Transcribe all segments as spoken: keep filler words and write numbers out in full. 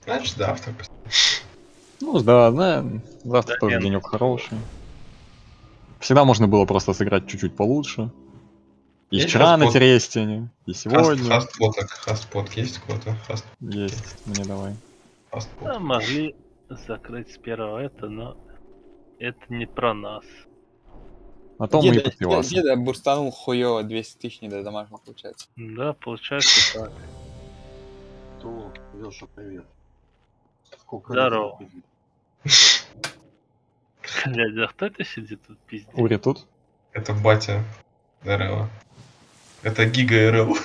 Значит, завтра. Ну да, да, завтра Да, тоже нет. денек хороший. Всегда можно было просто сыграть чуть-чуть получше. И Есть вчера на хаспот? Терестине, и сегодня. Хастпот, хастпот есть кто-то? Хаст... Есть, мне давай. Хастпот. Да, могли закрыть с первого это, но это не про нас. А то мы и Деда, деда, подпивасы. деда бурстанул хуёво, двести тысяч не до домашнего получается. Да, получается так. То, Лёша, привет. Сколько Здорово. лет тебе? Блядь, а кто это сидит тут пиздец? Ури тут? Это батя РЛ. Это Гига РЛ.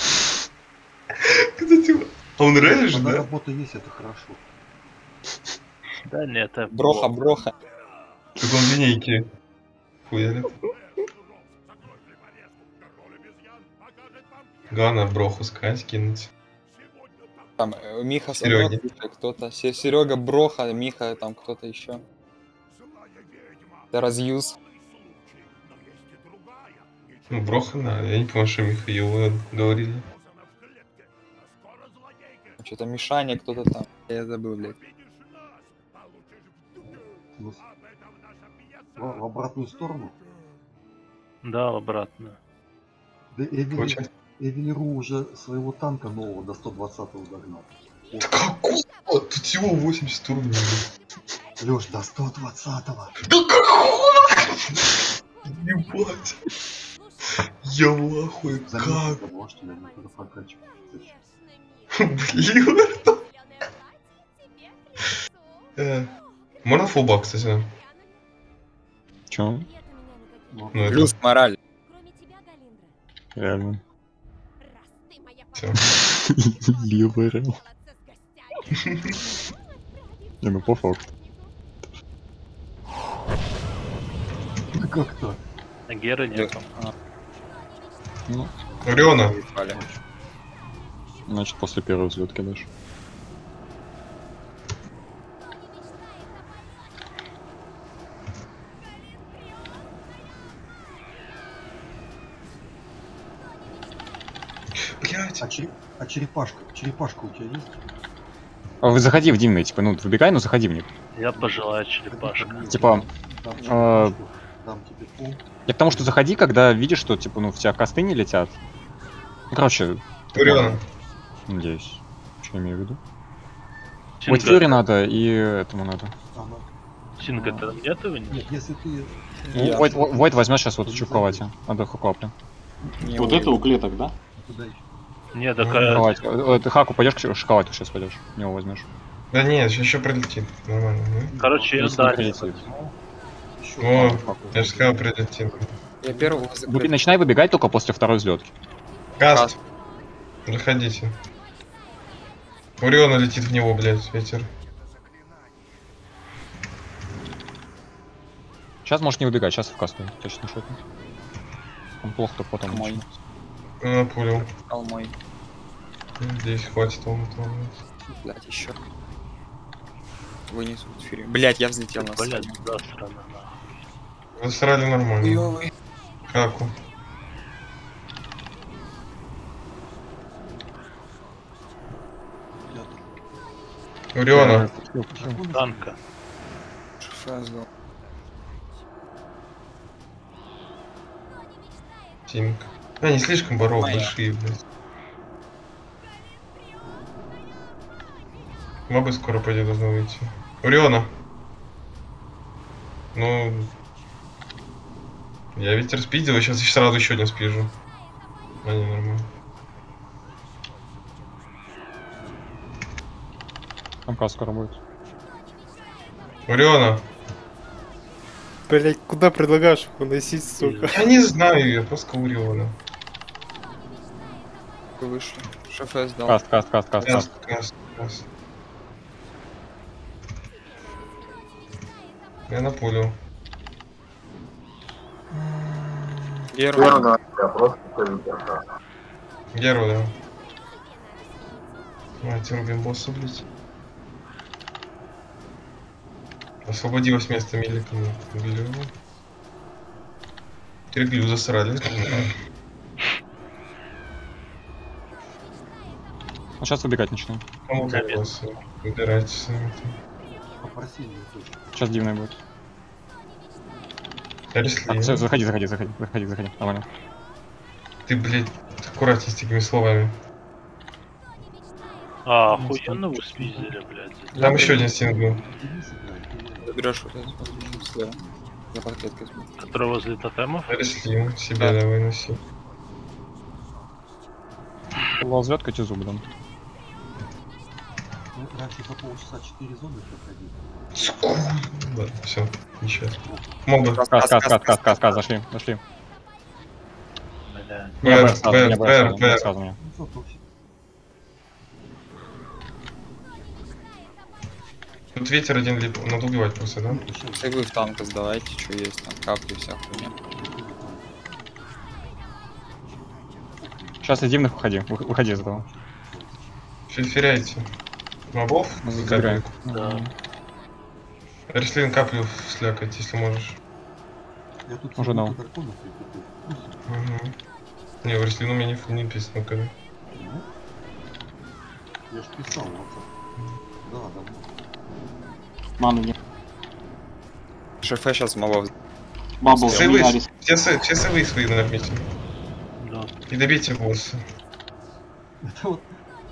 Кстати, а он РЛ же, Когда да? работа есть, это хорошо. Да нет, это Броха, броха. Так он линейки хуярит. Главное броху сказать, кинуть. Там э, Миха Серёги. Самрот, кто-то. Се- Серега Броха, Миха, там кто-то еще. Это разъюз. Ну, броха, да. Я не помню, что Михаил говорили. Что-то Мишаня, кто-то там. Я забыл, блядь. Ну, с- В, в обратную сторону. да, обратно. Да Эвели, Получается. Эвелиру уже своего танка нового до сто двадцатого догнал. Да какого? Тут всего восемьдесят уровней. Лёш, до сто двадцатого. Да какого? Ебать. Я в ахуе. За Как? месяц до два, что ли, они туда прокачивают. Блин. Э, Можно фулбак, кстати? Чё? Ну, Ну, это Плюс мораль. Реально. всё. Левый РЛ. Не, ну по факту. да как так? А Геры нету. Ну, Ориона. Валя. значит, после первой взлетки дашь. Блять. А, чере- а черепашка? Черепашка у тебя есть? А вы заходи в димный, типа, ну, выбегай, но заходи в них. Я пожелаю черепашка. Типа, Дам а, черепашку, дам тебе пол. я к тому, что заходи, когда видишь, что, типа, ну, в тебя косты не летят. Ну, короче, ты Ориона. понял, надеюсь. Что я имею в виду? Синга, Вот Фьюри надо, и этому надо. Она... Синга, ты нет его Нет, нет? если ты... Я. Войт, Войт возьмешь сейчас вот чуть кровати. Надо хукапли. Не Вот уйду. это у клеток, да? Туда еще. Нет, Ну, такая... Кровать. Э, Ты хаку пойдешь, к шоколаду сейчас пойдешь. Него возьмешь. Да нет, еще прилетит. Нормально. ну. Короче, я Если дальше прилетит. возьму. Еще О, хаку. я же сказал, прилетит. Я первого Выби- закрыл. Начинай выбегать только после второй взлетки. Каст. Заходите. Ориона летит в него, блядь, ветер. Сейчас можешь не выбегать, сейчас в касту. Точно шотнуть. Он плохо то потом. Мой. начнёт. Ну, понял. Ал мой. Здесь хватит он. Блять, еще. Вынесу в эфире. Блять, я взлетел на Блядь, сцену. засрано нахуй. Засрали нормально. Хуёвый. Хаку. Ориона. Танка. Шифа сдал. Тинг. А, не слишком боров, Моя. большие, блядь. Мобы скоро по идее должны выйти. Ориона. Ну... Я ветер спидил, сейчас сразу еще один спижу. А, не, нормально. Там каст скоро будет. Ориона. Блять, куда предлагаешь выносить, сука? Я не знаю, я просто Ориона. Выше. Шифа сдал. Каст, каст, каст, каст, Каст, каст. каст, каст. Я напулил. Геру. Геру, да. Давайте рубим босса, блядь. Освободилось место меликом. Глю. Переглю засрали. Ну, сейчас убегать начнем. Кому как вас выбирайте сами. Попроси мне точно. Сейчас дивный будет. Реслин. Так, все, заходи, заходи, заходи, заходи, заходи. Нормально. Ты, блядь, аккуратней с такими словами. А, охуенно вы спиздили, блядь. Там еще один стинг был. Денис играет, ты Берешь вот это, вот, слева. Я под клеткой смотрю. Который возле тотемов? Реслин, себе давай носи. Ползет котизу, блин. Ну, раньше за полчаса четыре зоны проходили. Ладно, все, ничего. Моба. Кас, кас, кас, кас, кас, кас, зашли, зашли. Блядь. Не Бэр, рассказывай, не бэр, рассказывай, не бэр. рассказывай мне. Ну, зато все. Тут ветер один лип. Надо убивать просто, да? Если вы в танк сдавайте, что есть там, капли, вся хуйня. Сейчас из дивных выходи, вы- выходи из этого. Фильферяйте. Мобов и Забираем. капли. Да. Реслин каплю слякать, если можешь. Я тут Уже дал. драконов прикупил. Угу. Не, в Реслин у меня не, не написано когда. Ну, я ж писал в WhatsApp. Да, давно. Ману нет. ШФ сейчас мобов. Бабл, Сейвы, Арис. все, се- все сейвы свои нажмите. Да. И добейте босса. Это вот...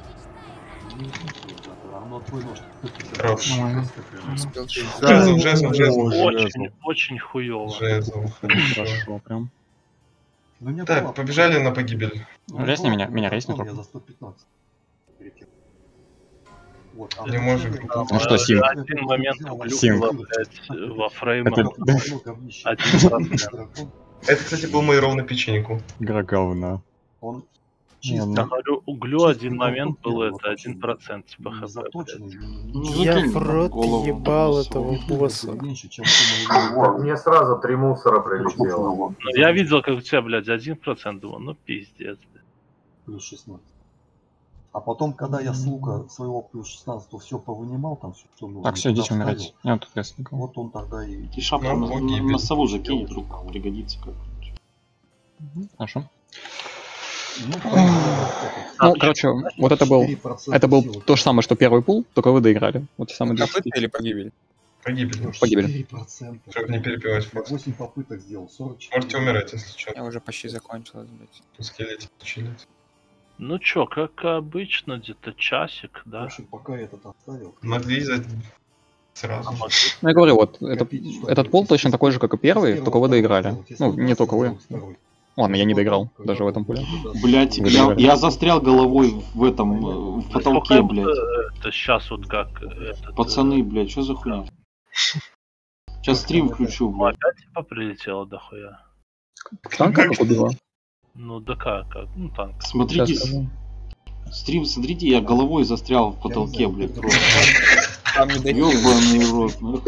Не знаю, да, оно твой нож. Хорош. Нормально. Успел чуть. Жезл, жезл, жезл. Очень, очень хуёво. Жезл, хорошо. Хорошо, прям. Ну, у меня Так, была- побежали на погибель. у меня Резни была меня, меня резни дракон, только. Я за сто пятнадцать. перекинул. Вот, а Не в может начале- быть. Ну что, Сим? Один момент Сим. углюкнуло, блядь, во фреймах. Это- Говно, говнище. Один процент. Дракон, Это, кстати, был мой ровно печеньку. Игра говна. Он Не, чисто... ну- Я говорю, углю чисто один момент был дракон это вообще один процент с не ПХП, заточенный, блядь. не- Ну, не- Я закинь в рот голову ебал на этого свой. босса. меньше, чем сумма его. Вот, мне сразу три мусора прилетело. Ну, я видел, как у тебя, блядь, один процент, думал, ну пиздец, блядь. Плюс шестнадцать. А потом, когда я с лука своего плюс шестнадцать все повынимал, там все, что нужно. Так, все, туда идите умирать. вставил, Я тут рез никого. Вот он тогда и... Ты шапку Ну, на, погибель. на, на сову закинь, вдруг пригодится как. Хорошо. Ну, Ну, короче, вот это был, четыре процента это был силы. то же самое, что первый пул, только вы доиграли. Вот те самые Копыта двадцать. или погибель? Погибель. Погибель. четыре процента. Чтобы не перепивать Я фокс. восемь попыток сделал, сорок четыре. Можете умирать, если что. Я уже почти закончилась, блядь. Скелетик чилить. Ну чё, как обычно, где-то часик, В да? общем, пока я этот оставил. Могли за... сразу. А могли- Ну, я говорю, вот, это, этот пул точно такой же, как и первый, только вы доиграли. Ну, не только вы. Ладно, я не доиграл, даже в этом пуле. Блять, Вы я, доиграли. я застрял головой в этом, э, в потолке, Сколько блядь. Это сейчас вот как этот, Пацаны, блядь, что за хуйня? Сейчас стрим включу, Ну, блядь. опять типа прилетело дохуя. Танк как убивал? Ну да как, как, ну танк. Смотрите, Сейчас скажу. стрим, смотрите, я головой застрял в потолке, блядь, просто. Там не дойти. Ёбаный рот, нахуй.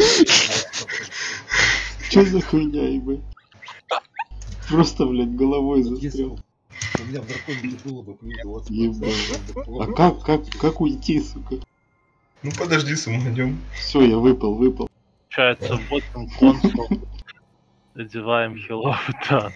Что за хуйня, ебать? Просто, блядь, головой застрял. У меня в драконе было бы плюс двадцать Ебать. А как, как, как уйти, сука? Ну подожди, самогнем. Все, я выпал, выпал. Получается, вот он консул. Одеваем хилов и танк.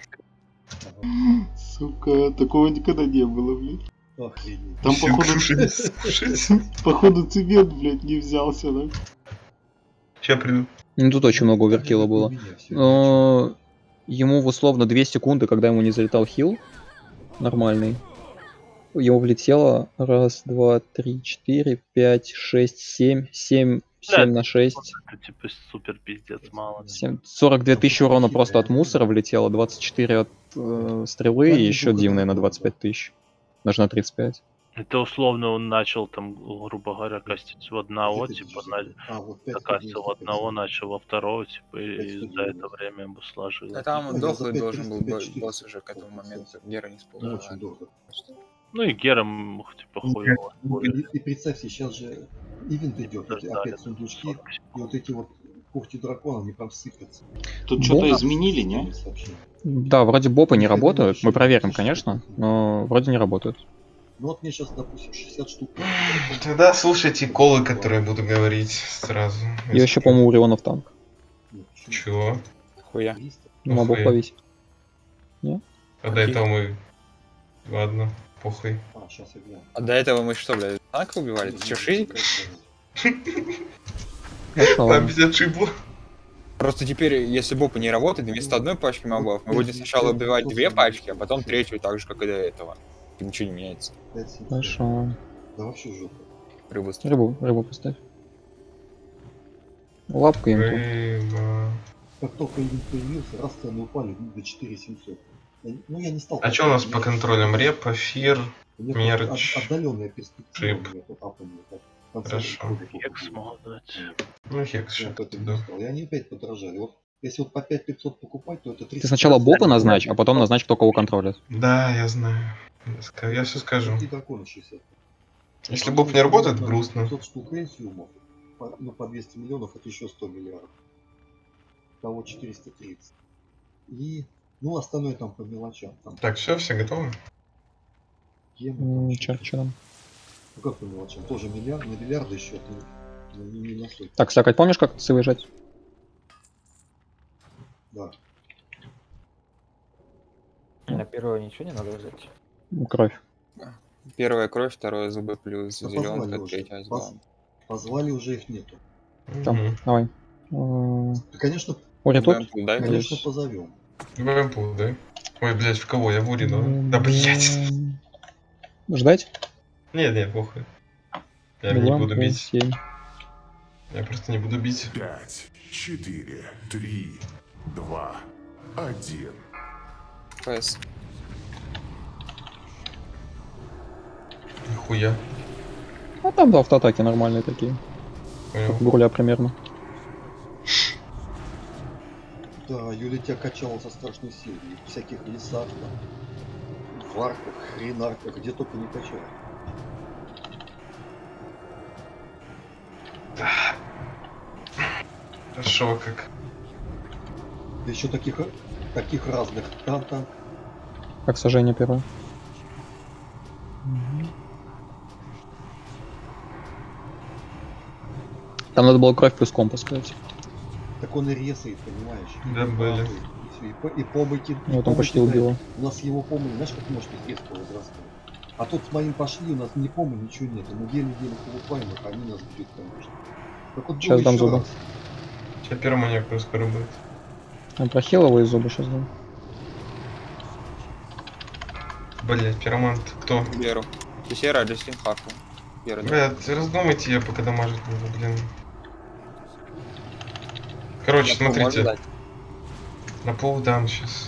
Сука, такого никогда не было, блядь. Охренеть. Там, Всё, походу, кушать, кушать. походу, цемент, блядь, не взялся, да? Сейчас приду. Ну, тут очень много оверкила было. У меня всё. Но ему в условно две секунды, когда ему не залетал хил нормальный, ему влетело раз, два, три, четыре, пять, шесть, семь, семь, семь на шесть. Это типа супер пиздец мало. семь, сорок две тысячи урона просто от мусора влетело, двадцать четыре от э, стрелы и еще дивные на двадцать пять тысяч. Даже на тридцать пять. Это условно он начал там, грубо говоря, кастить в одного, Это типа, десять. на... А, вот пять закастил сто одного, девяносто. начал во второго, типа, и пять сто за это девяносто. время ему сложилось. Да там Я за дохлый пять должен был триста, бо- пять четыреста босс уже к этому моменту. Гера не Ну, вспомнил. очень дорого. Ну и Гером, типа, хуёво. И, и представь себе, сейчас же ивент идет, эти Да, опять это сундучки, сорок и секунд. вот эти вот когти дракона, они прям сыпятся. Тут что-то Да. изменили, не? Сообщения. Да, вроде бопы не работают. Мы проверим, конечно, но вроде не работают. Ну вот мне сейчас, допустим, шестьдесят штук. Тогда слушайте колы, которые я буду говорить сразу. Я еще, по-моему, Урионов танк. Нет, почему? Чего? Хуя. триста. На бок Охуеть. повесить. А до этого мы... Ладно. Похуй. А, сейчас я гляну. А до этого мы что, блядь, танка убивали? Ты что, шиз? Хорошо, Там ладно. без отшибло. Просто теперь, если бопа не работает, вместо одной пачки мобов, мы будем сначала убивать две пачки, а потом третью, так же, как и до этого. И ничего не меняется. пять семьсот. Хорошо, ладно. Да вообще жопа. Рыбу. Рыбу, рыбу поставь. Лапку им тут. Рыба. Как только один появился, раз цены упали до четыре семьсот. Я- Ну я не стал. А что у нас по контролям? Репа, фир, мерч. Отдаленная перспектива. Рыб. у меня тут апания, так, в конце Хорошо. года только Хекс будет. могут дать. Ну, хекс Я еще как-то да. не сказал. И они опять подорожали. Вот если вот по пять пятьсот покупать, то это тридцать. Ты сначала бопа назначь, а потом назначь, кто кого контролит. Да, я знаю. Я ска- Я все скажу. И драконы шестьдесят. Если боб не работает, грустно. пятьсот штук энсиумов, по- ну по двести миллионов, это еще сто миллиардов. Того четыреста тридцать. И, ну остальное там по мелочам. Там Так, все, все готовы? гемы, там еще Чё, чё там? Ну как по мелочам? Тоже миллиард, на миллиарды счет, но не, не на сотни. Так, Сакать, помнишь, как цы выезжать? Да. На первого ничего не надо взять. Кровь. Первая кровь, второе зубы плюс Да позвали зеленка, уже. третья Поз- зелёнка. Позвали, уже их нету. Там, Мгм. давай. Э, Да, конечно, Ури тут? Дай, дай, конечно Здесь. позовем. ВМП, да? Ой, блядь, в кого? Я в Ури, да? Да, блядь. Ждать? Нет, нет, похуй. Я не Два, буду пять, бить. семь. Я просто не буду бить. Пять, четыре, три, два, один. ПС. Нихуя. А там, да, автоатаки нормальные такие. Понял. Как Бурля примерно. Да, Юля тебя качала со страшной силой. В всяких лесах, там, в арках, хренарках, где только не качала. Хорошо, как. Да еще таких, таких разных. Там, там. Как сожжение первое. Там надо было кровь плюс компас, кстати. Так он и резает, понимаешь? И Да, были. выбрасывает, и всё, и, по- и помойки. Ну, вот он почти убило. У нас его помощь, знаешь, как может резко возрастает. А тут с моим пошли, у нас ни помы, ничего нет. Мы еле-еле покупаем их, а они нас бьют, конечно. Так вот Сейчас было дам еще зубы. раз. Сейчас первый маньяк скоро будет. Я прохил его из зуба сейчас дам. Блять, пиромант. Кто? Беру. Хисера, Аджестин, Хаку. Беру. Блять, раздумайте, я пока дамажить буду, блин. Короче, На пол можно смотрите. дать? На пол дам сейчас.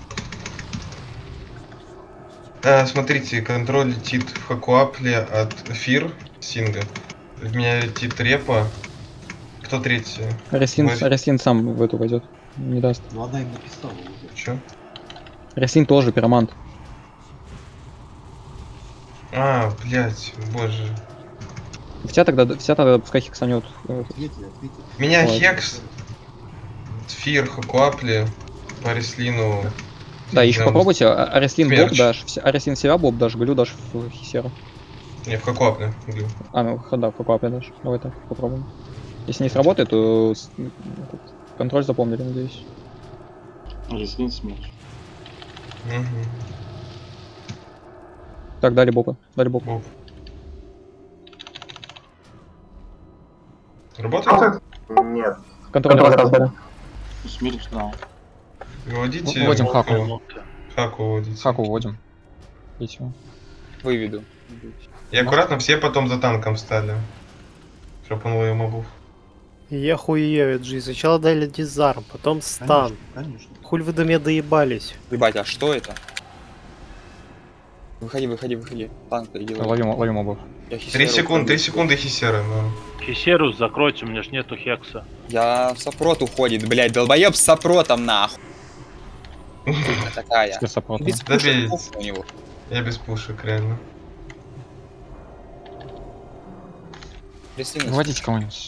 А, смотрите, контроль летит в Хакуапле от Фир Синга. В меня летит Репа. Кто третий? Реслин, Мой- Реслин сам в эту пойдет. Не даст. Ну она им написала уже. Чё? Реслин тоже пиромант. А, блять, боже. Вся тогда, вся тогда пускай хексанет. Ответили, ответили. Меня Ладно. Хекс, Фир, Хакуапли, по Реслину. Да, еще Прям попробуйте, а- а Реслин боб смерч. дашь, вся- а Реслин себя боб дашь, Глю дашь в Хисера. Не, в Хакуапле. Глю. А, ну да, в Капапе дашь. Давай так, попробуем. Если не сработает, то с- этот, контроль запомнили, надеюсь. Реслин смерч. Угу. Так, дали боба, дали боб. Боб. Работает? Нет. Контроль раз дали. Смерч, да. Выводите. Вводим Хаку. Хаку. Хаку выводите. Хаку вводим. И всё. Выведу. И аккуратно все потом за танком встали. Чтоб он ловил мобов. Я хуею, Джи. Сначала дали дизарм, потом стан. Конечно, конечно. Хуль вы до меня доебались. Ебать, а что это? Выходи, выходи, выходи. Танк, иди лови. Ловим, ловим мобов. Я Хисеру Три секунды, убью. три секунды Хисера, но. Хисерус закройте, у меня ж нету хекса. Я в сопрот уходит, блядь, долбоеб с сопротом нахуй. Сука такая. Без сопрота. Без Добей. пушек у него. Я без пушек, реально. Реслин. Выводите кого-нибудь.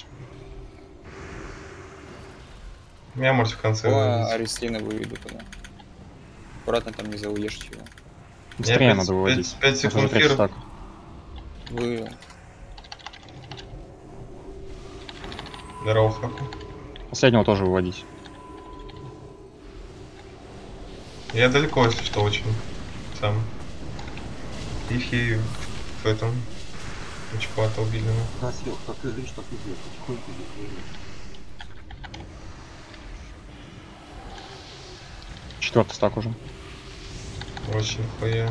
Меня можете в конце О, выводить. а Реслина выведу туда. Аккуратно там не зауешь его. Быстрее Я надо пять- выводить. пять- пять секунд фир. Так. Вывел. Здорово, Хаку. Последнего тоже выводить. Я далеко, если что, очень. Сам. Ихи в этом Чпата убили. Да, Серег, как ты говоришь, так и сделай. Потихоньку иди. Четвертый стак уже. Очень хуя.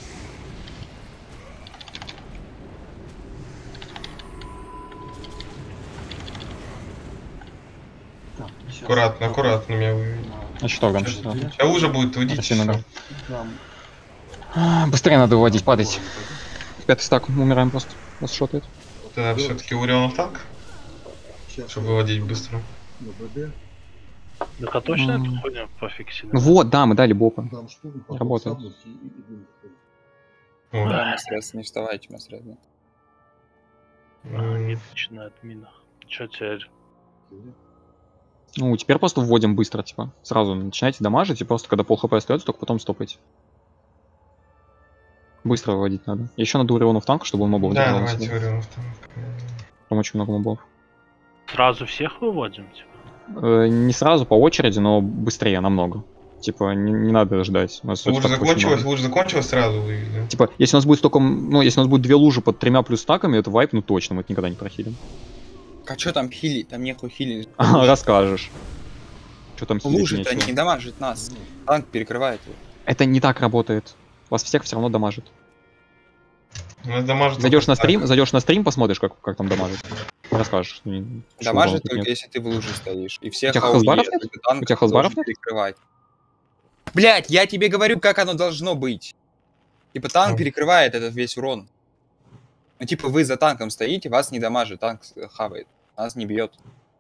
Так, сейчас. Аккуратно, аккуратно меня вывели. А что там? Сейчас уже будет уйдите. Спасибо, Там А, быстрее надо выводить, падать. Пятый стак, мы умираем просто. Нас шотает. Ты все-таки Урионов танк, сейчас чтобы выводить быстро. на БД. Так а точно М. эту хуйню пофиксили? Ну вот, да, мы дали бопа. Дам штурм, потом Работает. сабнуть и- и- и будем выходить. О, Да, средств, не вставайте, средств. А, они начинают в минах. Чё теперь? Ну, теперь просто вводим быстро, типа. Сразу начинайте дамажить, и просто когда пол хп остается, только потом стопайте. Быстро выводить надо. Еще надо Уриону в танк, чтобы он мобов Да, держал на давайте себе. Урионов танк. Там очень много мобов. Сразу всех выводим, типа? Э, не сразу по очереди, но быстрее намного. Типа, не, не надо ждать. У нас Луж стаков очень закончилась, много. луж закончилась, сразу вывели. Типа, если у нас будет столько, ну, если у нас будет две лужи под тремя плюс стаками, это вайп, ну точно, мы это никогда не прохилим. А чё там хилить? Там нехуй хилить. Ага, расскажешь. Что там хилить Лужи-то нечего. не дамажит нас. Танк перекрывает его. Это не так работает. Вас всех все равно дамажит. Ну, дамажит Зайдешь только на стрим, так. зайдешь на стрим, посмотришь, как, как там дамажит. Расскажешь. что не- что Дамажит убавок только нет. если ты в луже стоишь. И всех У тебя АОЕ, хелсбаров нет? только танк У тебя хелсбаров должен нет? перекрывать. Блять, я тебе говорю, как оно должно быть. Типа танк Ну. перекрывает этот весь урон. Ну типа вы за танком стоите, вас не дамажит, танк хавает. Нас не бьет.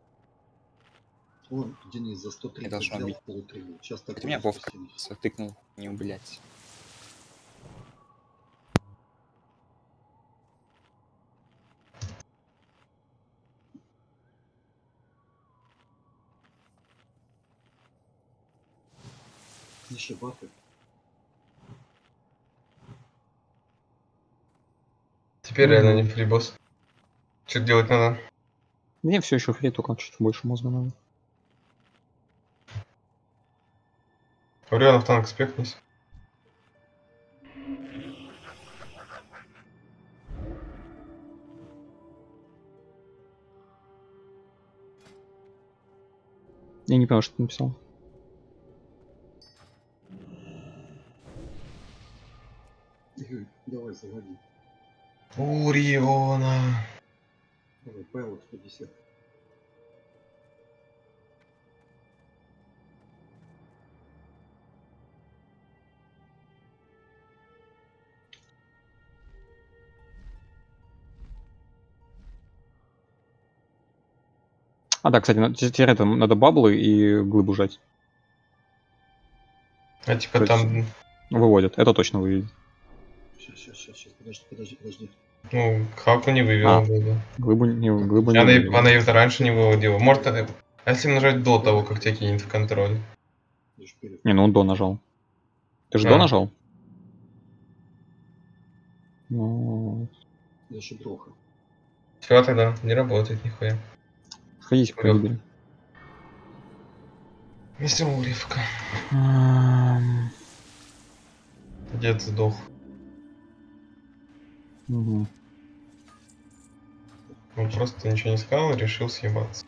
Вон, Денис за сто тридцать должно взял быть. в полутрибу. Сейчас так Ты меня будет Вовка сто семьдесят. тыкнул, не блять. Еще бафы. Теперь реально не фрибос. Что делать надо? Мне все еще фри, только чуть больше мозга надо. Урионов танк спекнись. Я не понял, что ты написал. Юрий, давай заводи. Уриона. Давай, Павел сто пятьдесят. А, да, кстати, на- теперь это надо баблы и глыбу жать. А типа То там, Выводят. Это точно выведет. Сейчас, сейчас, сейчас, сейчас, подожди, подожди, подожди. ну, хаку не вывел. А. было. Глыбу не, глыбу не Она, и- выведет. она и раньше не выводила. Может, э, а если нажать до того, как тебя кинет в контроль? Идешь вперед. Не, ну он до нажал. Ты же А. до нажал? Ну, Дальше дроха. Все тогда, не работает нихуя. сходите по Лёг. гибели. Мистер Уливка. Ам, Дед сдох. мгм. Он просто ничего не сказал и решил съебаться.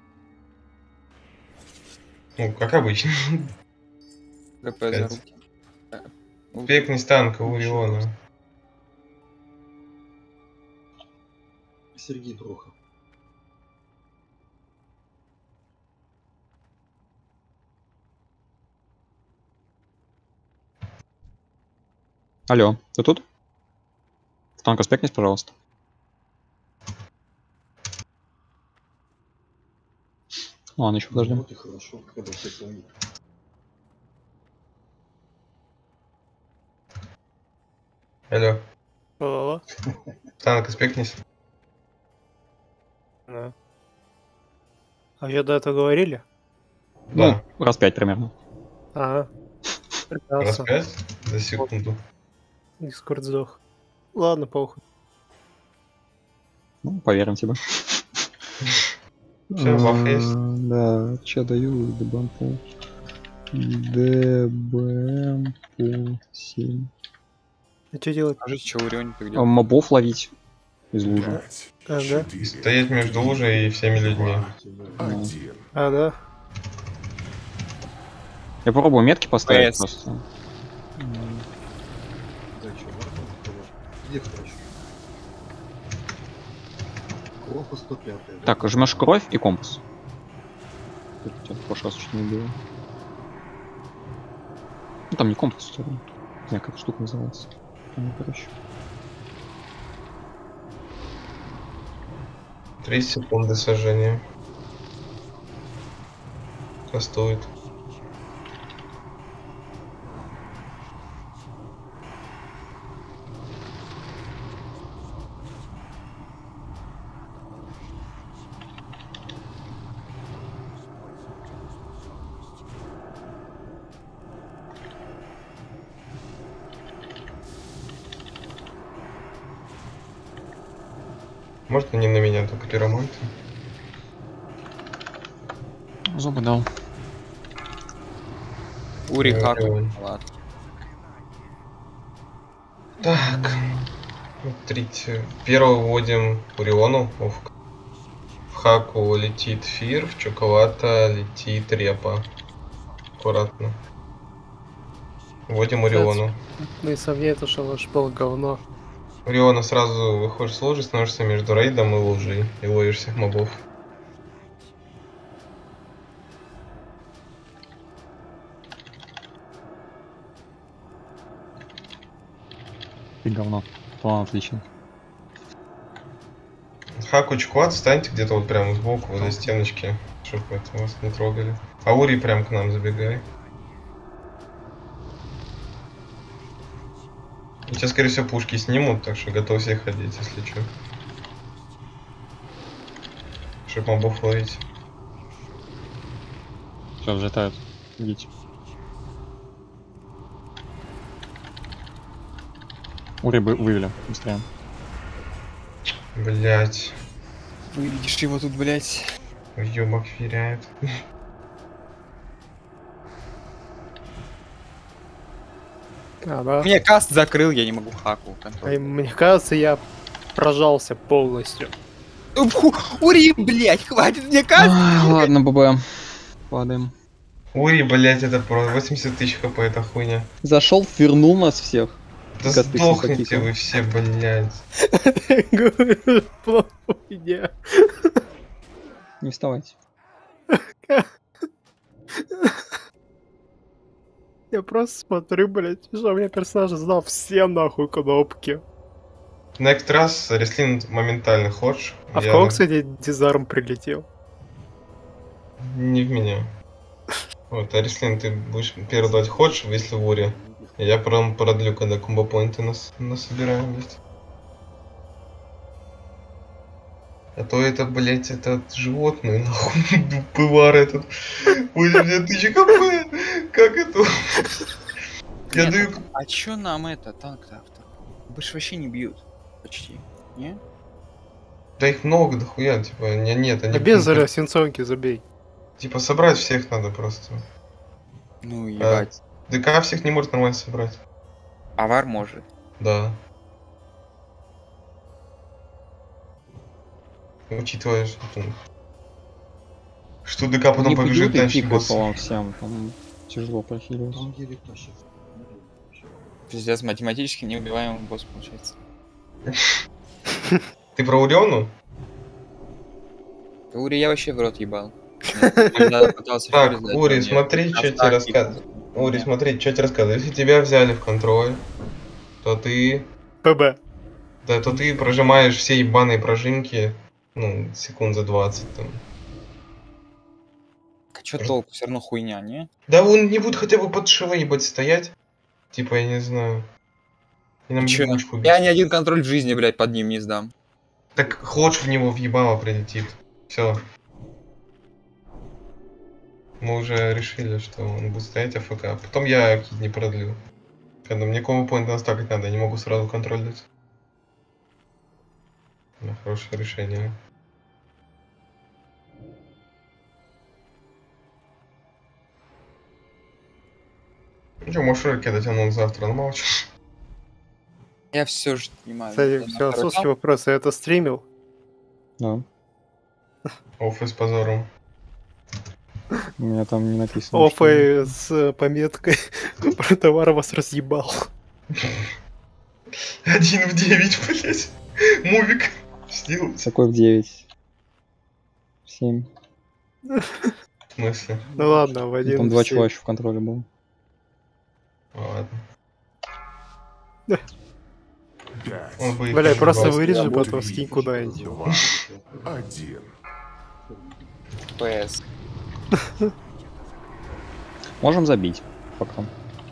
Ну, как обычно. ГП за Пять. руки. Пекни с танка Уриона. Сергей дроха. Алло, ты тут? В танк аспектнись, пожалуйста. Ладно, еще подождем. Вот и хорошо, когда все свои. Алло, Алло. танк аспектнись. Да. А что до этого говорили? Да, Ну, раз пять примерно. Ага. раз Прекрасно. пять за секунду. Дискорд сдох. Ладно, похуй. Ну, поверим тебе. Всё, баф есть. А, Да, че даю? ДБМ пол. ДБМ пол семь. А что делать? Скажите, что Урион ты где? А, мобов ловить из лужи. А, да? Стоять между лужей и всеми людьми. Один. А, да? Я попробую метки поставить Пс. просто. Да, что, где короче? Кропа сто пять. Так, жмешь кровь и компас. Я в прошлый раз чуть не убил. Ну там не компас, что ли. Не знаю, как штука называется. Ну, короче. Три секунды сожжения. Кастует. Можно не на меня, только пироманты. Зубы дал. Ури Э, Харт. Урион. Ладно. Так. Смотрите. Первого вводим Уриону. В в хаку летит Фир, в Чуковато летит Репа. Аккуратно. Вводим Уриону. Ну и сомнею, то, что наш был говно. Уриона сразу выходишь с лужи, становишься между рейдом и лужей. И ловишь всех мобов. Ты говно. План отлично. Хаку Чукват встаньте где-то вот прямо сбоку, возле стеночки, чтобы это вас не трогали. А Ури прям к нам забегай. Сейчас, скорее всего, пушки снимут, так что готовься ходить, если что. Чтоб мобов ловить. Все, взлетают. Идите. Ури вы- вывели. Быстрее. Блять. Выведешь его тут, блять. Ёбок фиряет. А, да? Мне каст закрыл, я не могу хаку А контролировать. мне кажется, я прожался полностью. Ну, фу, Ури, блять, хватит мне каст! Ай, ладно, ББ. Падаем. Ури, блять, это про восемьдесят тысяч хп, это хуйня. Зашел, вернул нас всех. Да Как ты сдохните симпатичен. вы все, блять. Говорю, плохая. Не вставайте. Я просто смотрю, блядь, что у меня персонаж знал все нахуй кнопки. Next раз Реслин моментально ходишь. А в Я- кого, кстати, дизарм прилетел? Не в меня. Вот, а Реслин, ты будешь первый давать ходишь, если в Уре. И я прям продлю, когда комбо-поинты нас, насобираем вместе. А то это, блять, этот животный, нахуй, пывар этот. восемьдесят тысяч хп. Как это? Я Нет, даю... А чё нам это, танк-то автор? Больше вообще не бьют. Почти. Не? Да их много, дохуя, типа, не, нет, они... А без синцонки забей. Типа, собрать всех надо просто. Ну, А, ебать. ДК всех не может нормально собрать. Авар может. Да. Учитывая, что, что ДК потом Не побежит бьют и дальше. пикают без- по вам всем. Там тяжело прохиливать. Там еле тащится. Пиздец, математически неубиваемый босс получается. Ты про Уриону? Да Ури я вообще в рот ебал. Когда пытался Так, форс дать, Ури, но смотри, нет. что тебе Астак рассказывает. типа, Ури, нет. смотри, что тебе рассказывает. Если тебя взяли в контроль, то ты... ПБ. Да, то ты прожимаешь все ебаные прожимки, ну, секунд за двадцать там. А чё толку? Все равно хуйня, не? Да он не будет хотя бы под шивы, ебать, стоять. Типа, я не знаю. И нам Чё? ебучку бить. Я ни один контроль в жизни, блядь, под ним не сдам. Так ходж в него въебало прилетит. Все. Мы уже решили, что он будет стоять АФК. Потом я кит не продлю. Когда мне комбо-поинт настакать надо, я не могу сразу контроль дать. Да, хорошее решение. Ну что, можешь ролики кидать, а ну завтра, ну молчу. Я все же понимаю. Кстати, философский вопрос, я это стримил? Да. Оффы с позором. У меня там не написано. Оффы с пометкой про товар вас разъебал. Один в девять, блять. Мувик. Сделать. Такой в девять. В семь. В смысле? Ну ладно, в один. Там два чувака в контроле было. Ладно. Бля, просто вырежи, потом скинь куда-нибудь. Один. ПС. Можем забить пока.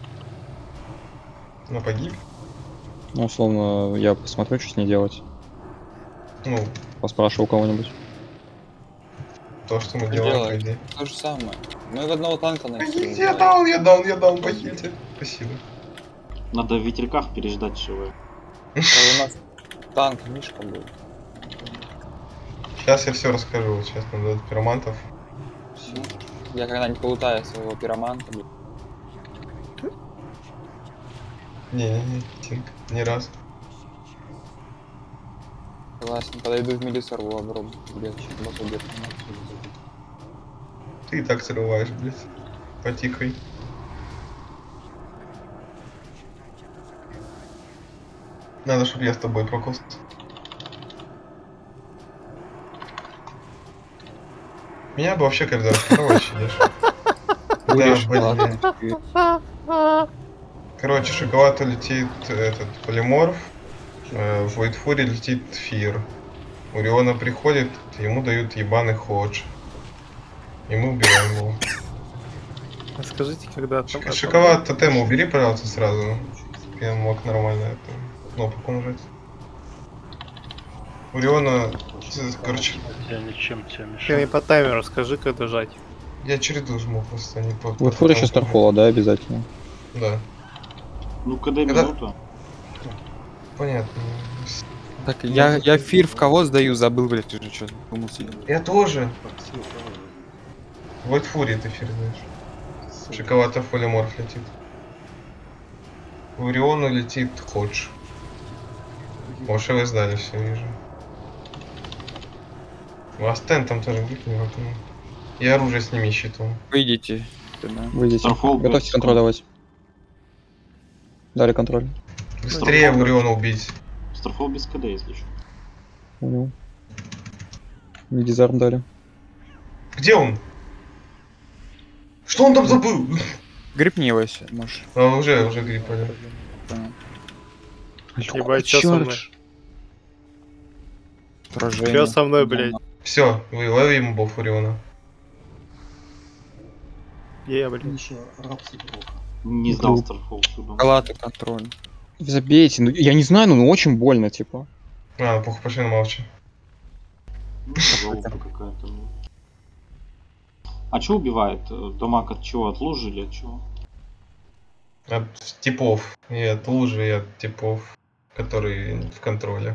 Ну, погиб. Ну, условно, я посмотрю, что с ней делать. Ну, поспрашиваю у кого-нибудь. То, что мы делаем, по идее. То же самое. Мы в одного танка найти. Я даун, я даун, я даун, похильте. Спасибо. Надо в ветряках переждать ШВ. У нас танк Мишка был. Сейчас я все расскажу. Сейчас нам дадут пиромантов. Я когда-нибудь полутаю своего пироманта. Не-не-не, Тинк, ни раз. Согласен, подойду в миди сорву обруб. Блядь, бас убьет. Ты и так срываешь, блядь. Потихой. Надо, чтобы я с тобой проколся. Меня бы вообще когда раскрывать сидишь. Да, блин. Короче, шоколад летит этот полиморф, э, в Вайтфуре летит Фир. У Риона приходит, ему дают ебаный ходж. И мы убираем его. Скажите, когда там... Ш шоколад тотем убери, пожалуйста, сразу. Я мог нормально эту кнопку нажать. У Риона, короче... Я ничем тебе Ты мне мешаю. по таймеру скажи, когда жать. Я череду жму просто, не по... Вы фуре еще Старфола, да, обязательно? Да. Ну, когда Когда- минута. Понятно. Так, я, я фир в кого сдаю, забыл, блядь, уже что думался. Я тоже. В Вайтфуре ты Фир знаешь. Шоколад полиморф летит. У Риона летит ходж. Может, вы сдали, все вижу. У вас тен там тоже выкинь в окно. И оружие сними щитом. Выйдите. Да. Выйдите. Старфол, Готовьте блядь, контроль давать. Дали контроль. Быстрее Уриона убить. Старфол без КД, если что. Понял. Дизарм дали. Где он? Что он там забыл? Грипни его, если можешь. А, уже, уже гриппали. Понял. Ебать, чё со мной? Поражение. Чё со мной, блядь? Все, вы ловим бов Уриона. Е, блядь. Еще рапсы плохо. Не сдал Старфол сюда. Галата контроль. Забейте, ну я не знаю, ну очень больно, типа. А, похуй, пошли на молча. Залупа какая-то. ну. А чё убивает? Дамаг от чего? От лужи или от чего? От типов. И от лужи, и от типов, которые в контроле.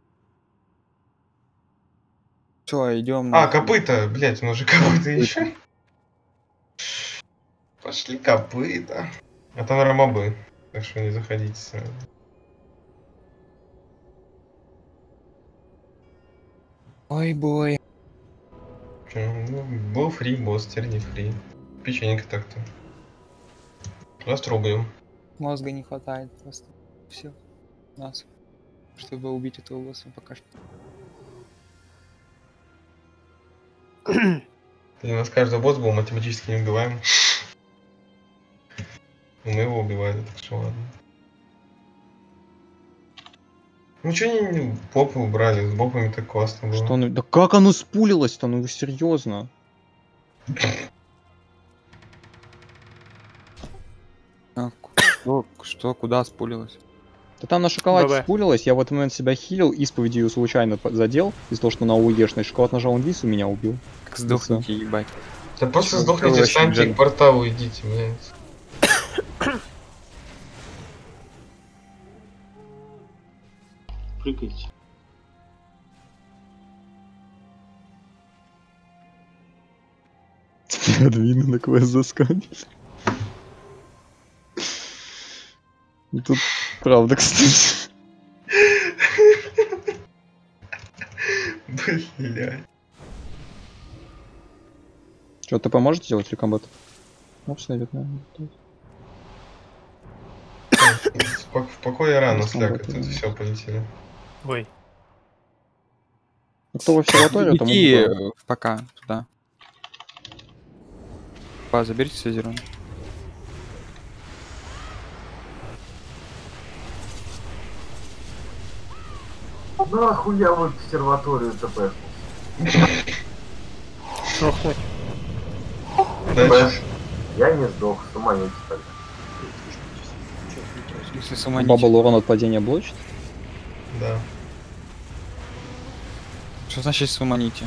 Все, идем. А, копыта! Блять, у нас же копыта еще. Пошли копыта. А там рамобы. Так что не заходите сразу. Ой, бой. Чё, ну, был фри, босс, теперь не фри. Печенька так-то. Растрогаем. Мозга не хватает просто. Все. Нас. Чтобы убить этого босса пока что. У нас каждый босс был математически неубиваем. И мы его убивали, так что ладно. Ну чё они не- попы убрали, с бопами так классно было. Что оно... Да как оно спулилось-то, ну вы серьезно? А, что, что, куда спулилось? Да там на шоколаде Давай. спулилось, я в этот момент себя хилил, исповедью случайно по- задел, из-за того, что на УЕшный шоколад нажал инвиз и меня убил. Так сдохните, ебать. Да просто Чё, сдохните, вообще встаньте джен- к порталу, идите, блядь. Прыгайте. Теперь админы на квест засканили. Тут правда, кстати. Блядь. Что, ты поможешь сделать или комбат? Ну, все идет, наверное. В покое рано Без слякать, комбата, тут да. все полетели. Ой. Ну, кто в обсерваторию, тому Иди бывало. в пока туда. Па, заберите Сезерон. Нахуя вы в обсерваторию ТП? Шохнуть. Дальше. Я не сдох, с ума не читали. Если суманить. Баба Лоран от падения блочит? Да. Что значит суманите?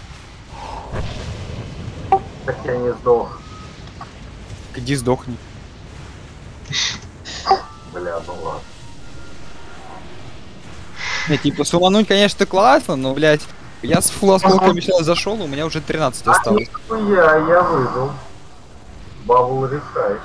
Так я не сдох. Иди сдохни. Бля, ну ладно. Не, типа, сумануть, конечно, классно, но, блядь, я с фулл осколками сейчас зашел, у меня уже тринадцать осталось. Я, я выжил. Бабл решай.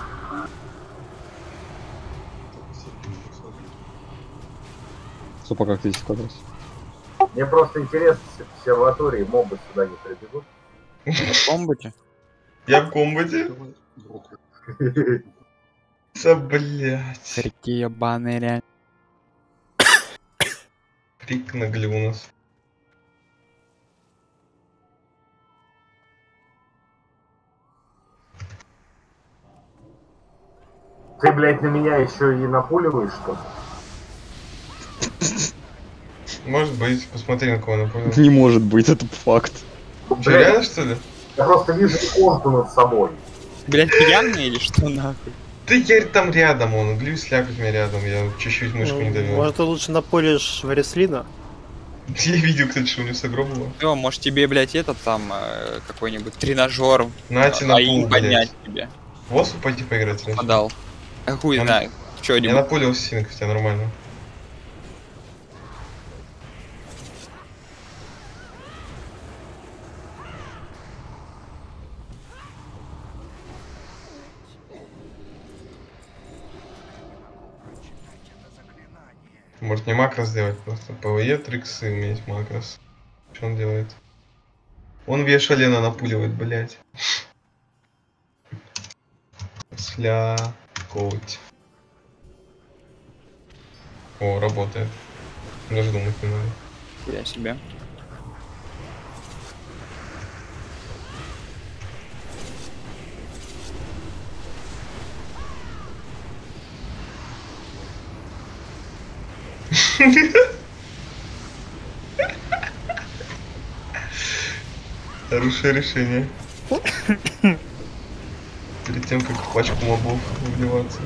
Супа, как ты здесь оказался? Мне просто интересно, с обсерватории мобы сюда не прибегут. В комбате? Я в комбате? Давай, броку. Да, блядь. Сырки ебаные, реально. Крик нагли у нас. Ты, блядь, на меня еще и напуливаешь, что ли? Может быть, посмотри, на кого напомнил. Не может быть, это факт. Че, реально, что ли? Я просто вижу иконку над собой. Блядь, пьяный или что нахуй? Да я там рядом, он, глю слякать меня рядом, я чуть-чуть мышку не довел. Может, ты лучше наполишь Вареслина? Я видел, кстати, что у него сагро было. Всё, может тебе, блядь, этот там э, какой-нибудь тренажер Нате на аим пул, поднять блядь. тебе. Восу пойти поиграть. значит. Подал. А хуй Я- знает. Чё, Я нибудь наполил синк, у тебя нормально. Может не макрос сделать просто. ПВЕ, триксы, уметь макрос. Что он делает? Он вешалена напуливает, блять. Сля, коуть. О, работает. Даже думать не надо. я себе. Хорошее решение. Перед тем, как в пачку мобов вливаться.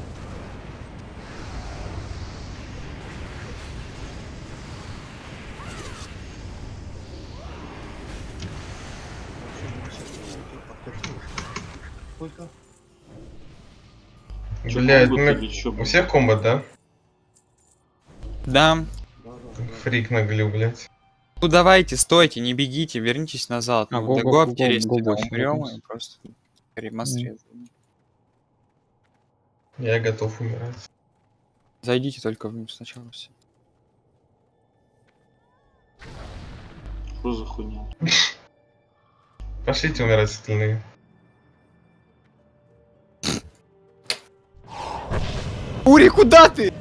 Сколько? Чё, Блядь, комбат ну, или чё, у блядь? всех комбат, да? Да. Да, да, да. Фрик на глю, блядь. Ну давайте, стойте, не бегите, вернитесь назад. А, Ну, го- да го- го го- обтереть, го- когда больше умрем вернусь. и просто ремонстрируем. Я готов умирать. Зайдите только в- сначала все. Что за хуйня? Пошлите умирать остальные. Ури, куда ты?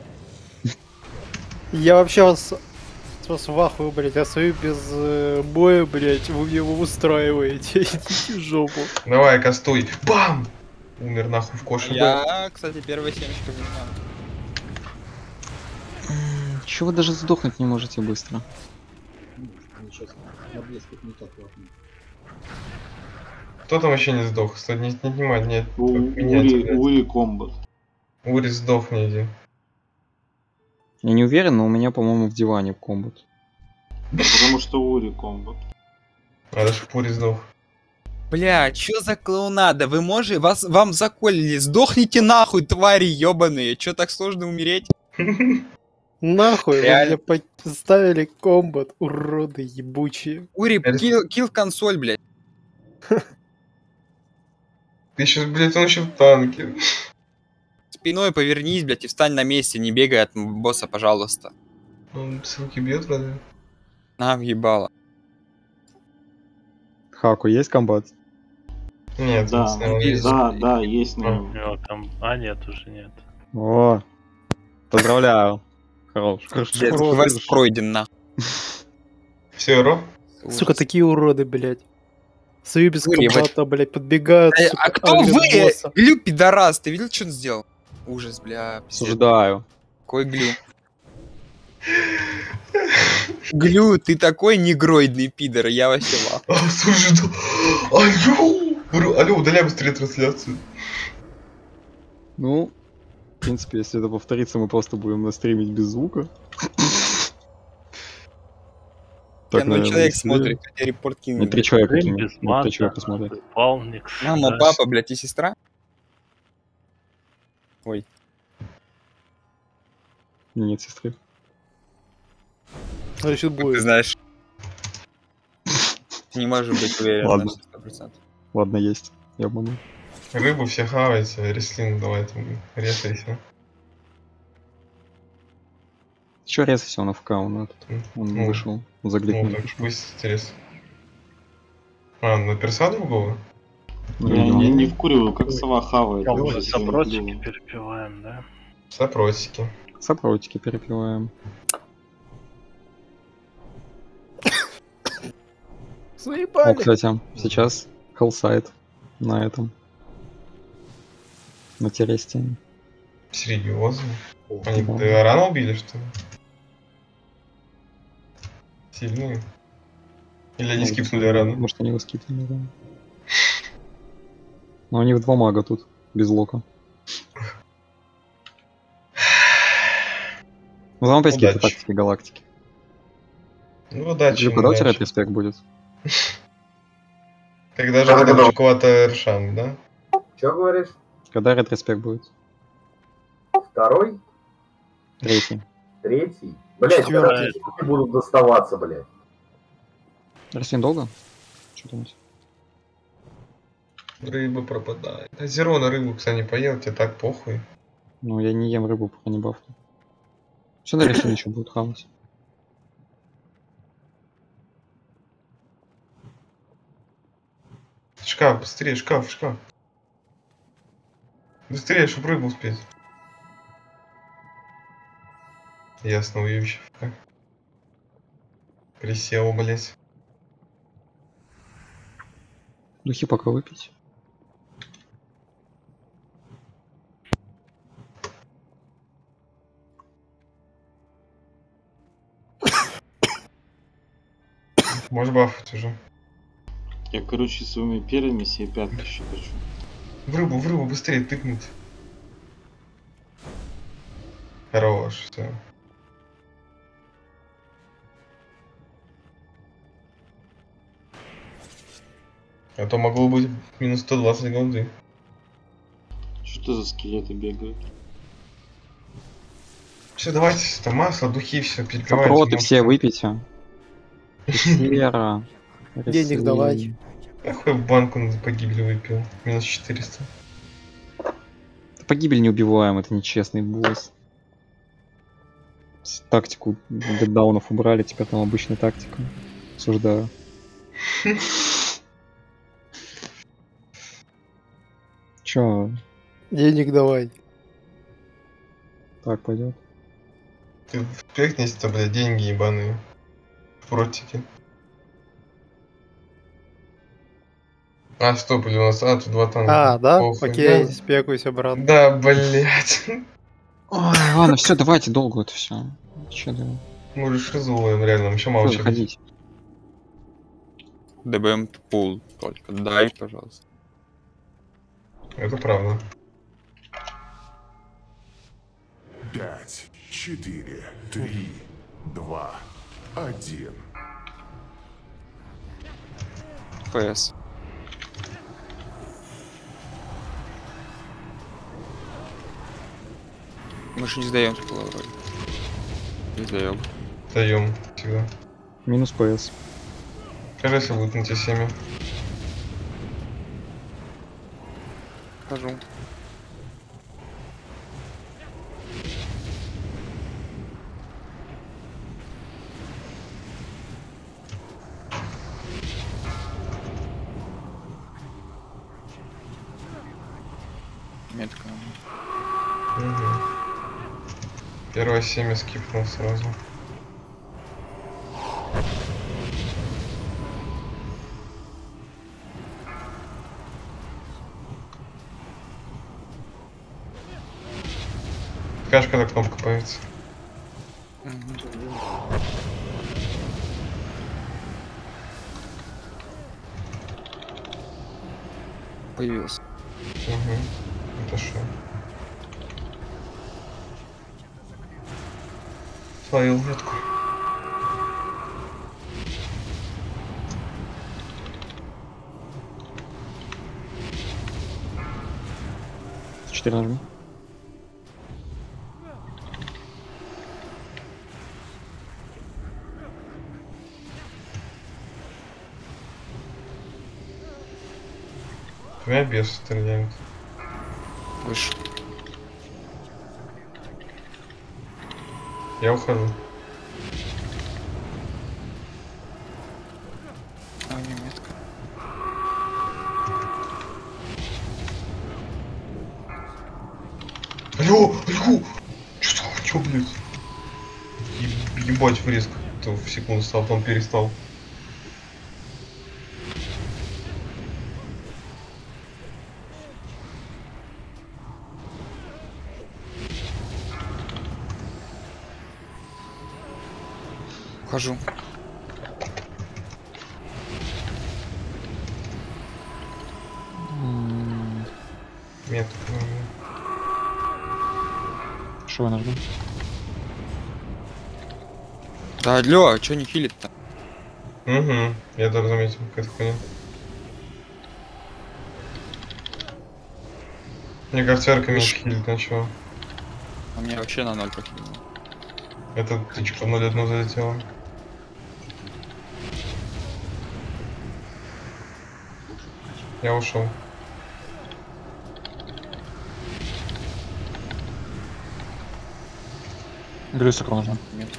Я вообще вас, вас в ахуе, блядь, я свою без э, боя, блядь, вы его устраиваете. Идите в жопу. Давай, кастуй. Бам! Умер нахуй в кошек. Я, кстати, первая семечка не знаю. Чего вы даже сдохнуть не можете быстро? Они сейчас на блесках не так ладно. Кто там вообще не сдох? Стой, не, не снимать, нет. У Меня, Ури, блядь. Ури комбат. Ури, сдохни, иди. Я не уверен, но у меня, по-моему, в диване комбат. Потому что Ури комбат. А даже Пури сдох. Бля, чё за клоунада? Вы можете, вас, вам заколили, сдохните нахуй, твари ёбаные. Чё так сложно умереть? Нахуй, вы Реально. мне поставили комбат, уроды ебучие. Ури, Это- килл, килл консоль, блядь. Ты сейчас, блядь, он еще в танке. Спиной повернись, блядь, и встань на месте, не бегай от босса, пожалуйста. Он ссылки бьет, вроде. На, въебало. Хаку есть комбат? Нет, Да, с него есть. да, да, есть на У нем. него там... А, нет, уже нет. О, поздравляю. Хорош. Блядь, квест пройден, на. Все, Ро? Сука, такие уроды, блядь. Сою без Ой, комбата, блядь, подбегают, Э, сука, А кто агрят вы? босса. Глю, пидорас, ты видел, что он сделал? Ужас, бля. пиздец. Осуждаю. Какой глю? Глю, ты такой негроидный пидор, я вообще вах. А, слушай, да... Алло! Ро- Алло, удаляй быстрее трансляцию. Ну, в принципе, если это повторится, мы просто будем настримить без звука. Я, ну, наверное, человек веселее. смотрит, хотя репорт кинул. Не три человека Рим кинет. без Не мата, три человека смотрят. Палник. Мама, да. папа, блядь, и сестра? Ой. Нет, сестры. Значит, Ты будет. знаешь. Не можешь быть уверен Ладно. на сто процентов. Ладно, есть. Я обманул. Рыбу все хавайте, реслин давай там, резайся. Чё резать он АФК, он этот. Он Ну, вышел. Заглик Ну не так пришел. пусть интересно. А, на перса другого? Ну, Я видимо. не, не вкуриваю, как сова хавает. Там вообще уже всё сопротики клево. перепиваем, да? Сопротики. Сопротики перепиваем. О, Заебали. кстати, сейчас хеллсайд на этом. На террасте. Серьезно? Они Да. да, рано убили, что ли? Сильные? Или они Может, скипнули рано? Может, они его скипнули, да. Но у них два мага тут, без лока. Ну, там опять какие-то Удачи. тактики галактики. Ну, удачи. Когда у тебя удачи. ретроспект будет? Когда же это Жуквата Эршан, да? Че говоришь? Когда ретроспект будет? Второй? Третий. Третий? Блять, Четвёртый. когда штуки будут доставаться, блять. Растин долго? Что думать? Рыба пропадает. А Зерона рыбу, кстати, поел, тебе так похуй. Ну, я не ем рыбу, пока не бафну. Все на Растин еще будет хавать. Шкаф, быстрее, шкаф, шкаф. Быстрее, чтобы рыбу успеть. Ясно, ующевка. Присел, блять. Духи пока выпить. Можешь бафать уже. Я, короче, своими первыми себе пятки еще хочу. В рыбу, в рыбу, быстрее тыкнуть. Хорош, все. А то могло быть минус сто двадцать голды. Что за скелеты бегают? Все, давайте, там масло, духи, все, перепивайте. Сопроты все выпейте. Сера. Денег давай. Я хуй в банку на погибель выпил. Минус четыреста. Погибель не убиваем, это нечестный босс. Тактику деддаунов убрали, теперь там обычная тактика. Осуждаю. Чё? Денег давай. Так пойдет. Ты впрягнись-то, блядь, деньги ебаные. В протики. А, стоп, или у нас а, тут два танка. А, да? Похуй. Окей, Да. спекуйся, брат. Да, блядь. Ой, ладно, все, давайте долго это все. Че да? Можешь шизуем, реально, еще мало чего. Заходите. ДБМ пул только. Дай, пожалуйста. Это правда. Пять, четыре, три, два, один. ПС. Мы же не сдаем вроде. Не сдаем. Даем всегда. Минус ПС. Скажи, если будет на те семь. Хожу. Первое семя скипнул сразу. Скажешь, когда кнопка появится. Появился. Угу. Это что? Словил ветку. четыре нажми. У меня бес стреляет. Выше. Я ухожу. А, не метка. Алло, алло! Что, чё, блядь? Е- Ебать, врезк. То в секунду стал, потом перестал. Ухожу. Метку. Что я нажму? Да, алло, чё не хилит-то? Угу, я даже заметил, какая-то хуйня. Мне кажется, арка меньше хилит начала. А мне вообще на ноль похилило. Это тычка в ноль одну залетела. Я ушел. Говорю, сокол нужно.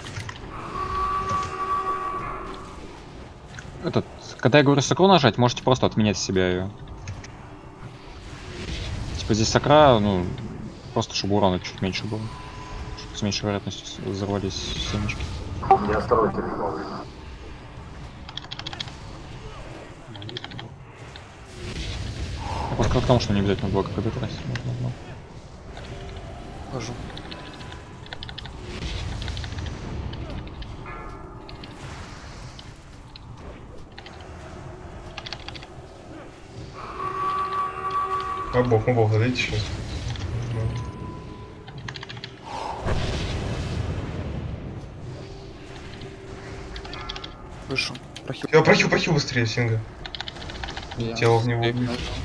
Этот, когда я говорю сокол нажать, можете просто отменять себя ее. Типа здесь сокра, ну, просто чтобы урона чуть меньше было. Чтобы с меньшей вероятностью взорвались семечки. Я второй телефон. Я просто к тому, что не обязательно было КД тратить. Можно, но... Ухожу. Мобов, мобов, залейте сейчас. Вышел. Прохил. Я прохил, прохил быстрее, Синга. Я Тело в него. сейф Угу. нажал.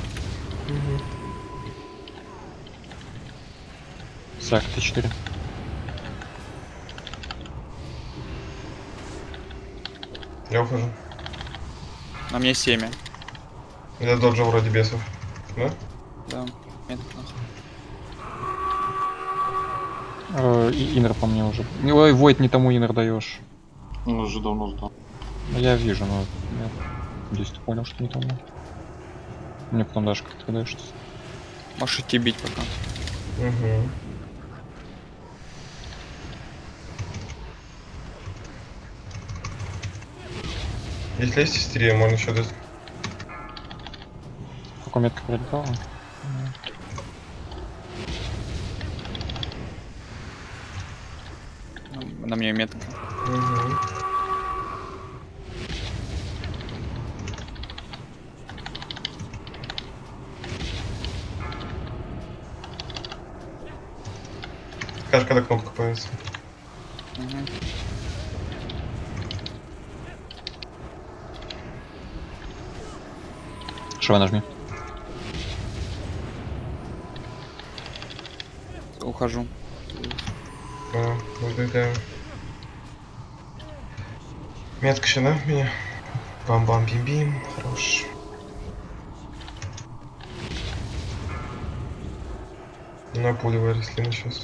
Сак, Т четыре. Я ухожу. На мне семя. Я доджа вроде бесов. Да? Да. Метка. Э, и инер по мне уже. Ой, Войд не тому инер даешь. Он уже давно сдал. Ну, я вижу, но я надеюсь, ты понял, что не тому. Мне потом даже как-то даешь что-то. Можешь идти бить пока. Угу. Если есть истерия, можно еще дать. Какой метка прилетала? На мне метка. Угу. Скажешь, когда кнопка появится. Угу. Шива нажми. Ухожу. Понял, наблюдаем. Метка еще, да, меня? Бам-бам-бим-бим. Хорош. На пуле вырезли сейчас.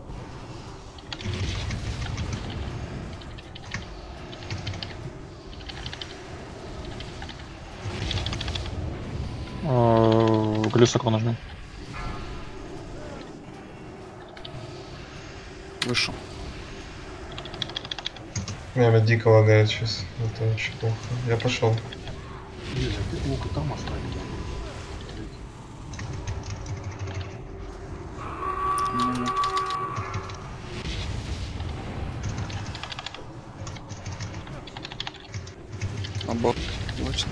Глю сокол нажми. Вышел. Меня дико лагает сейчас. Это очень плохо. Я пошел. Лиза, ты луку там оставил. Обо. Точно.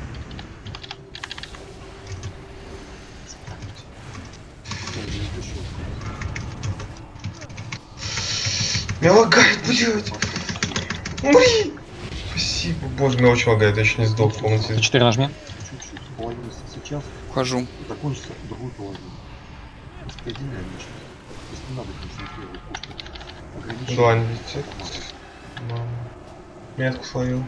Меня лагает, блядь! Умри! Спасибо, боже, меня очень лагает, я еще не сдох полностью. четыре нажми. Чуть-чуть. Половину сейчас. Ухожу. И закончится другую половину. Распределяем немножко. То есть не надо концентрировать. Ограничение. Длань летит. Метку словил.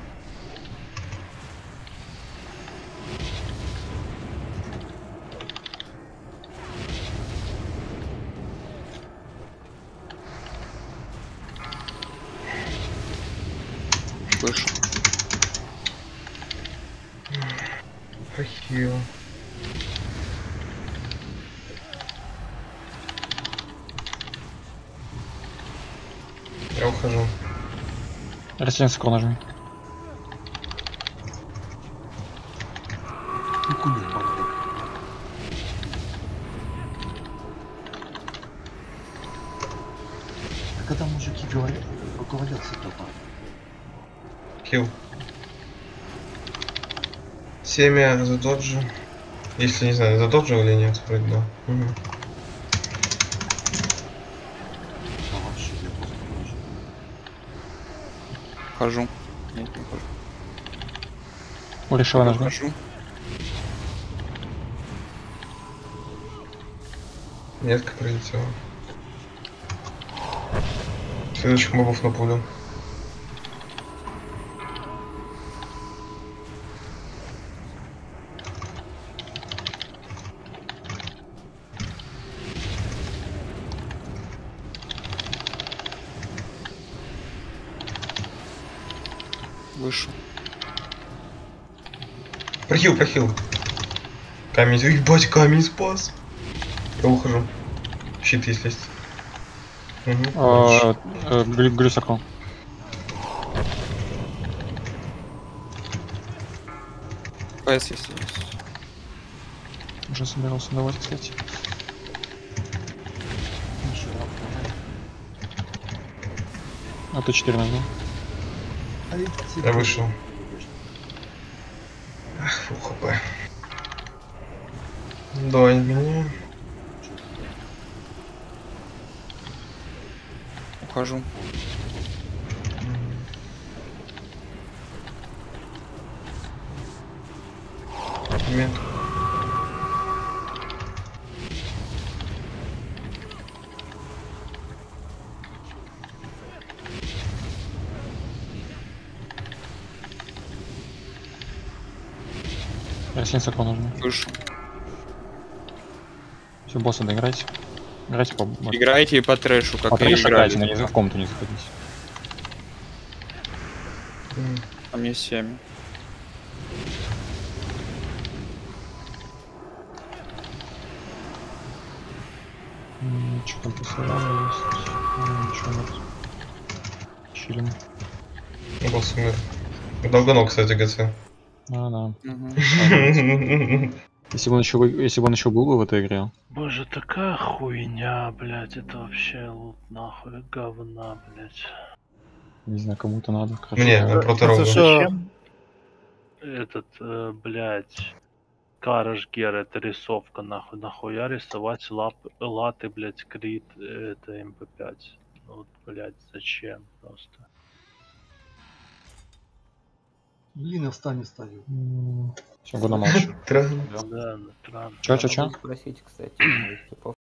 Выше. Похил. Я ухожу. Растение скоро нажми. И кулин бардак. А когда мужики говорят, руководят сетапом. Хил. Семя за тот же. Если не знаю, за тот же или нет, вроде да. Угу. А вообще я просто не Хожу. Нет, не хожу. Решила нажми. Хожу. Метка прилетела. Следующих мобов на пулю. Выше. Прохил, прохил. Камень, ебать, камень спас. Я ухожу. Щит есть лезть. Глюсакру. ПС есть, есть. Уже собирался давать, кстати. А ты четыре нажми. Я вышел. Ах, фу, хп. Давай меня. Ухожу. Нет. Растение сакро нажми. Выше. Все, босса доиграйте. Играйте по... Играйте по трэшу, как по и трэшу играли. играйте, но не в комнату не заходите. А мне семь. Что там посылало есть? Ничего нет. Чилим. Босс умер. Долгоног, кстати, ГЦ. А, да. Угу. Если бы он еще, если бы он еще был бы в этой игре. Боже, такая хуйня, блядь, это вообще лут нахуй, говна, блядь. Не знаю, кому-то надо. Короче, Мне, да. на проторогу. Зачем этот, э, блядь, Караш Гер, это рисовка, нахуй, нахуя рисовать лап, латы, блядь, крит, это эм пэ пять. Ну, вот, блядь, зачем просто? Блин, я встань ставил. Все, гуна молчу. Тран. Да, странно. Чё, чё, чё? Спросить, кстати, у моих типов.